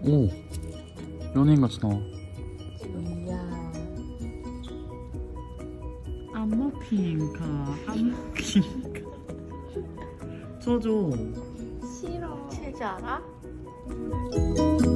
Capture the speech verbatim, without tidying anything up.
오, 연예인같이 나와. 이야. 안먹히니까 안먹히니까 쳐줘. 싫어. 칠줄 알아?